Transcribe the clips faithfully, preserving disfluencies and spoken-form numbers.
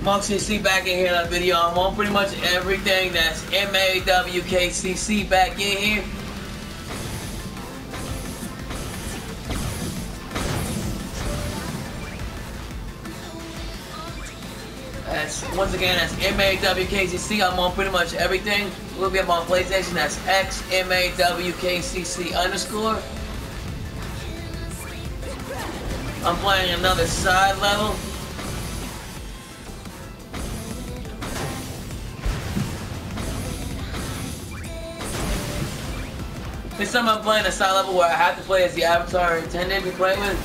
Monk C C back in here in that video. I'm on pretty much everything that's M A W K C C back in here. That's, once again, that's M A W K C C. I'm on pretty much everything. We'll be up on PlayStation. That's X M A W K C C underscore. I'm playing another side level. This time I'm playing a side level where I have to play as the avatar intended to be playing with.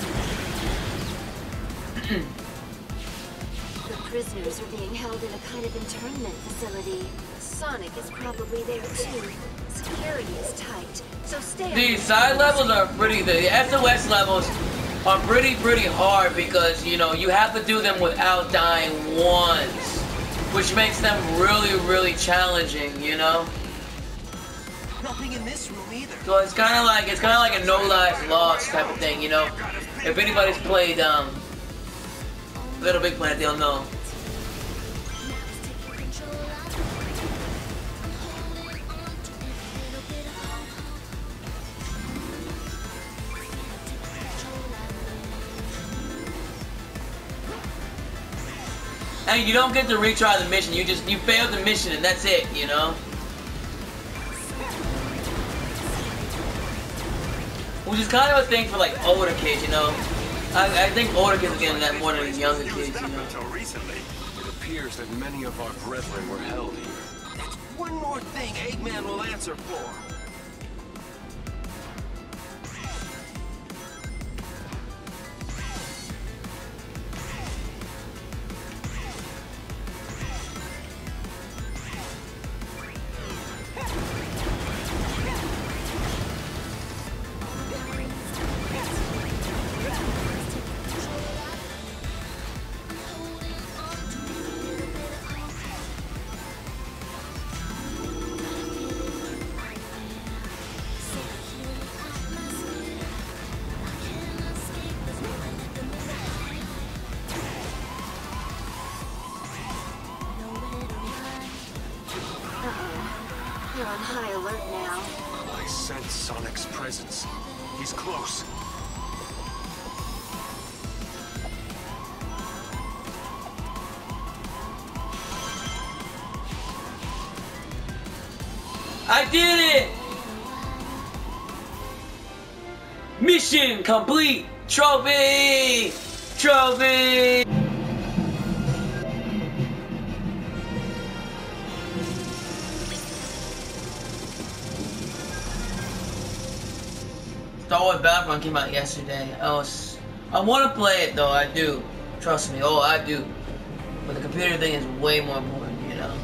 The prisoners are being held in a kind of internment facility. Sonic is probably there too. Security is tight, so stay. These side levels are pretty, the S O S levels are pretty, pretty hard because, you know, you have to do them without dying once, which makes them really, really challenging, you know? Nothing in this room either. So it's kind of like, it's kind of like a no lives lost type of thing, you know? If anybody's played, um, Little Big Planet, they'll know. And you don't get to retry the mission, you just, you failed the mission and that's it, you know? Which is kind of a thing for like older kids, you know? I, I think older kids are getting that more than younger kids, you know? Until recently, it appears that many of our brethren were held here. That's one more thing Eggman will answer for. You're on high alert now. I sense Sonic's presence. He's close. I did it! Mission complete! Trophy! Trophy! Star Wars Battlefront came out yesterday. I was, I want to play it though, I do. Trust me, oh I do. But the computer thing is way more important, you know.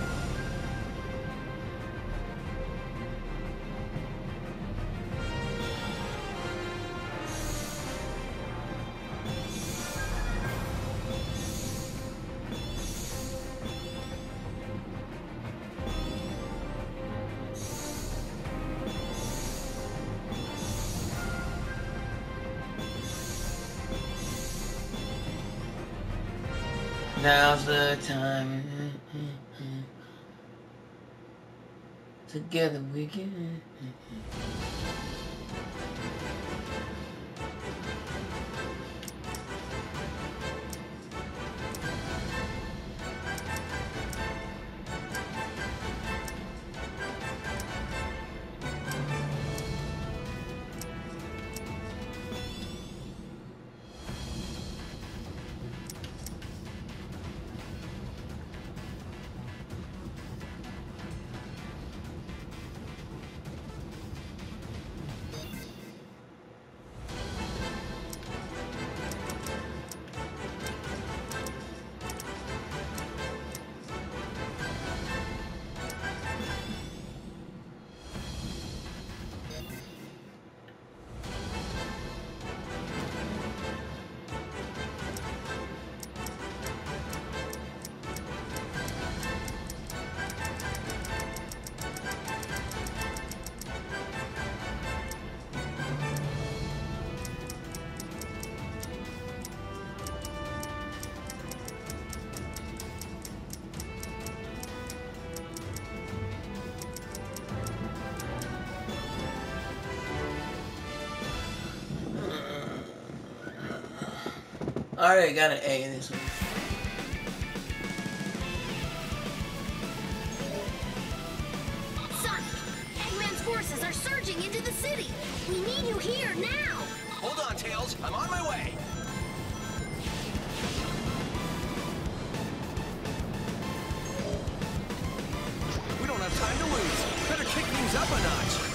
Now's the time. Together we can. I already got an A in this one. Sonic, Eggman's forces are surging into the city. We need you here now. Hold on, Tails. I'm on my way. We don't have time to lose. Better kick things up a notch.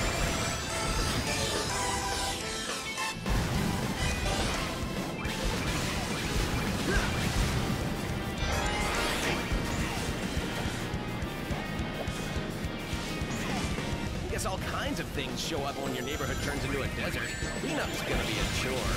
I guess all kinds of things show up when your neighborhood turns into a desert. Cleanup's gonna be a chore.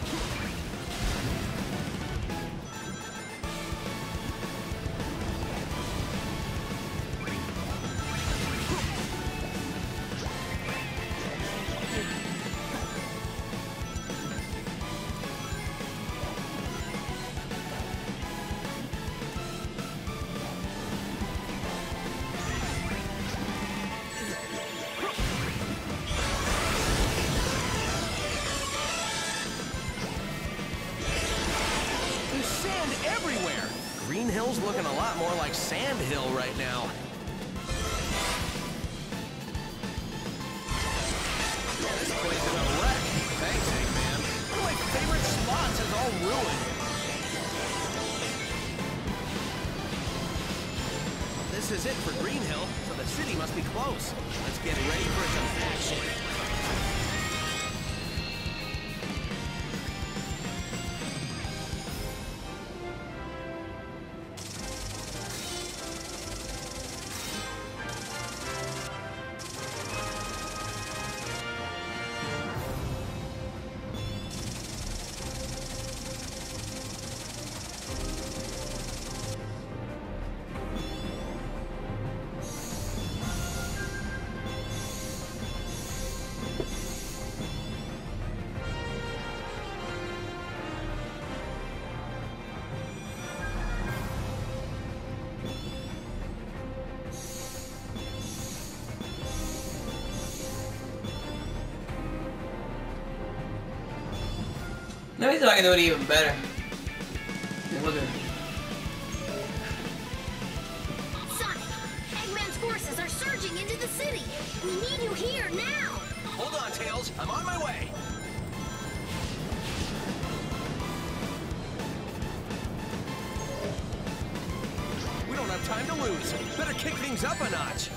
Everywhere! Green Hill's looking a lot more like Sand Hill right now. This place is a wreck. Thanks, Eggman. One of my favorite spots is all ruined. This is it for Green Hill, so the city must be close. Let's get ready for some action. Let me see if I can do it even better. Look at it. Sonic, Eggman's forces are surging into the city. We need you here now. Hold on, Tails. I'm on my way. We don't have time to lose. Better kick things up a notch.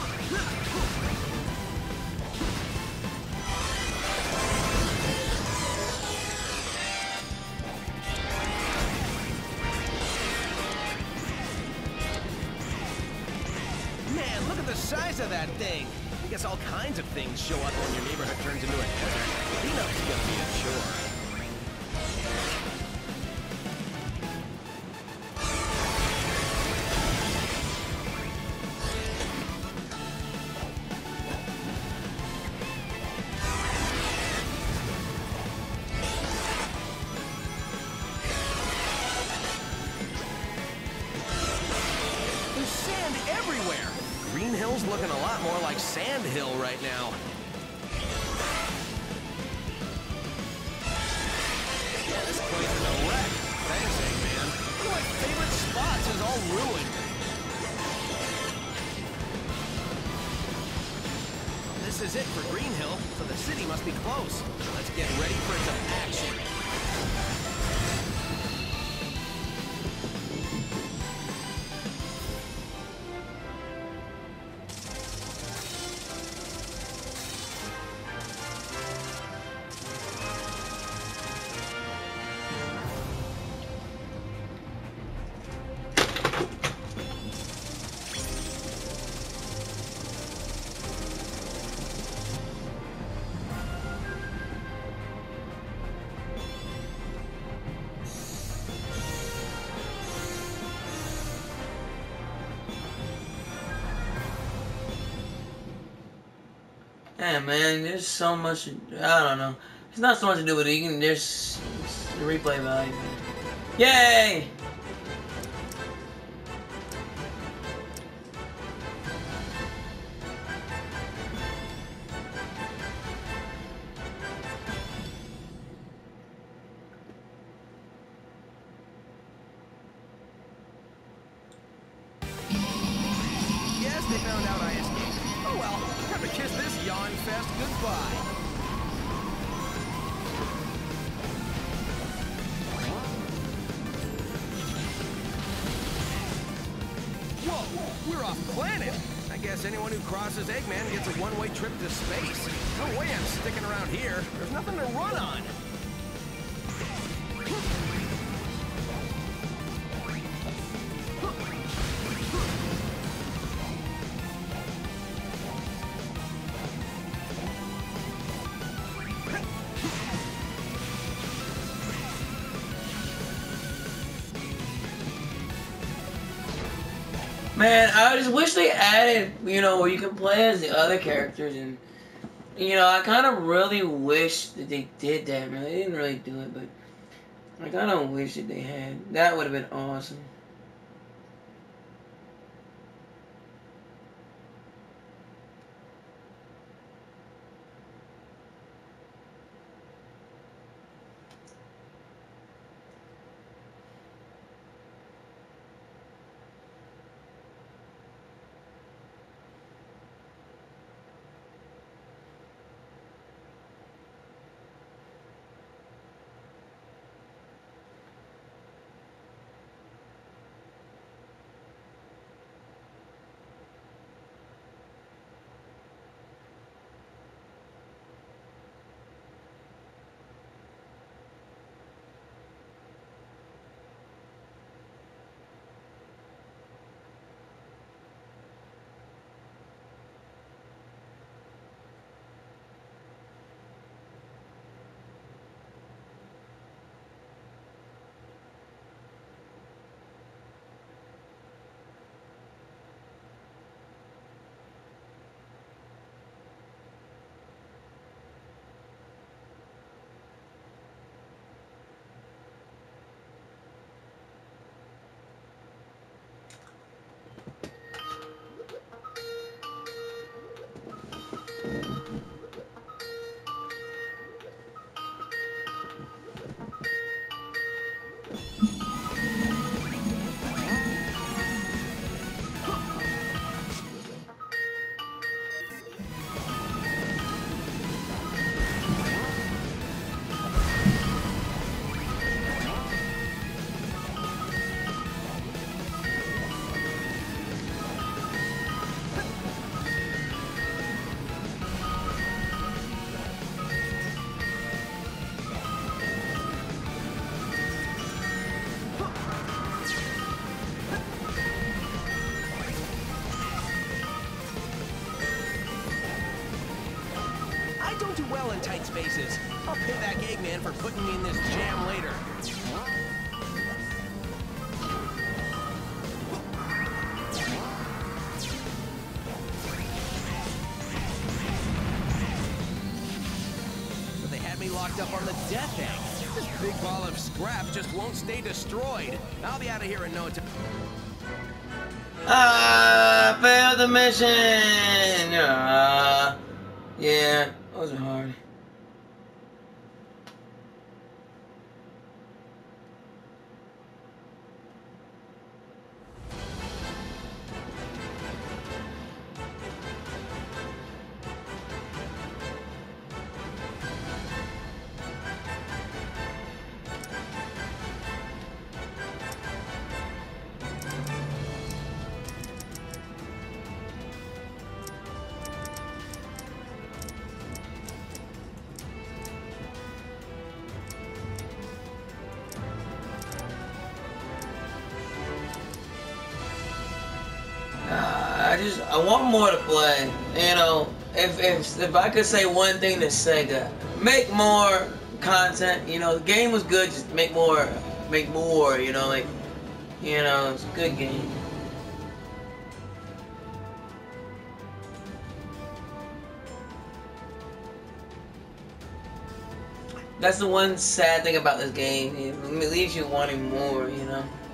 Man, look at the size of that thing. I guess all kinds of things show up when your neighborhood turns into a desert. Cleanup's gonna be a chore. There's sand everywhere. Green Hill's looking a lot more like Sand Hill right now. This place is a wreck. Thanks, Eggman. One of my favorite spots is all ruined. This is it for Green Hill, so the city must be close. Let's get ready for some action. Yeah, man, there's so much. I don't know. It's not so much to do with eating. There's the replay value. Yay! they found out I escaped. Oh well, time to kiss this yawn fest goodbye. Whoa, we're off planet. I guess anyone who crosses Eggman gets a one-way trip to space. No way I'm sticking around here. There's nothing to run on. Man, I just wish they added, you know, where you can play as the other characters, and, you know, I kind of really wish that they did that, man. They didn't really do it, but I kind of wish that they had. That would have been awesome. Well in tight spaces. I'll pay back Eggman for putting me in this jam later. So they had me locked up on the death egg. This big ball of scrap just won't stay destroyed. I'll be out of here in no time. Ah, failed the mission! Ah, yeah. Those are hard. I just, I want more to play. You know, if, if, if I could say one thing to Sega, make more content. You know, the game was good, just make more, make more, you know, like, you know, it's a good game. That's the one sad thing about this game. It leaves you wanting more, you know.